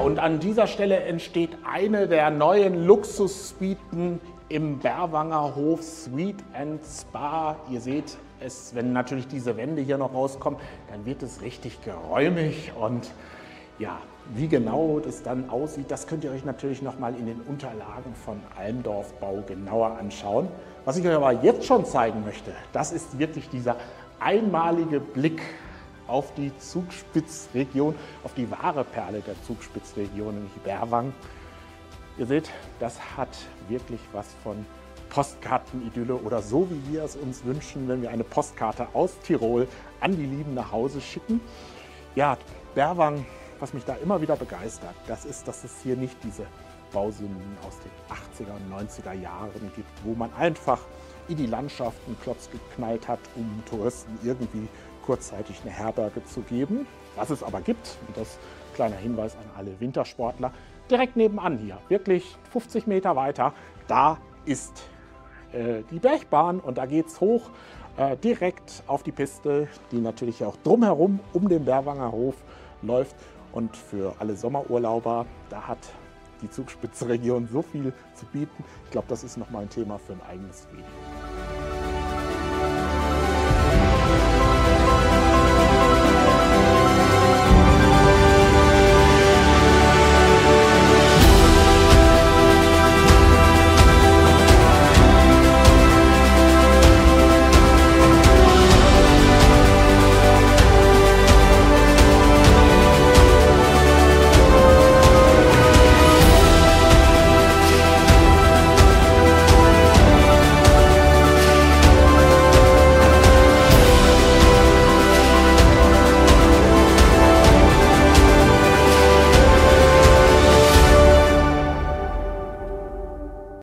und an dieser Stelle entsteht eine der neuen Luxussuiten im Berwanger Hof, Suite and Spa. Ihr seht es, wenn natürlich diese Wände hier noch rauskommen, dann wird es richtig geräumig und ja, wie genau das dann aussieht, das könnt ihr euch natürlich nochmal in den Unterlagen von Almdorf-Bau genauer anschauen. Was ich euch aber jetzt schon zeigen möchte, das ist wirklich dieser einmalige Blick auf die Zugspitzregion, auf die wahre Perle der Zugspitzregion, nämlich Berwang. Ihr seht, das hat wirklich was von Postkartenidylle oder so, wie wir es uns wünschen, wenn wir eine Postkarte aus Tirol an die Lieben nach Hause schicken. Ja, Berwang, was mich da immer wieder begeistert, das ist, dass es hier nicht diese Bausünden aus den 80er und 90er Jahren gibt, wo man einfach in die Landschaft einen Klotz geknallt hat, um Touristen irgendwie kurzzeitig eine Herberge zu geben. Was es aber gibt, und das kleiner Hinweis an alle Wintersportler, direkt nebenan hier, wirklich 50 Meter weiter, da ist die Bergbahn und da geht es hoch direkt auf die Piste, die natürlich auch drumherum um den Berwanger Hof läuft. Und für alle Sommerurlauber, da hat die Zugspitzregion so viel zu bieten. Ich glaube, das ist nochmal ein Thema für ein eigenes Video.